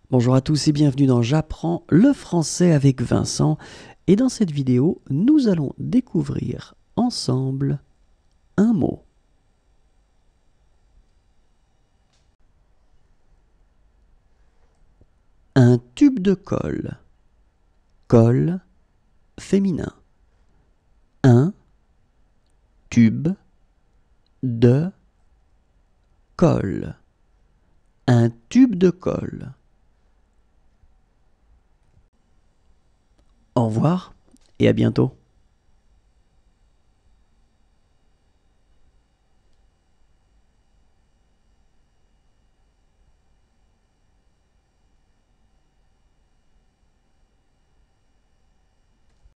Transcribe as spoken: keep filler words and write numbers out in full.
Bonjour à tous et bienvenue dans J'apprends le français avec Vincent. Et dans cette vidéo, nous allons découvrir ensemble un mot. Un tube de colle. Colle féminin. Un tube de colle. Un tube de colle. Au revoir et à bientôt.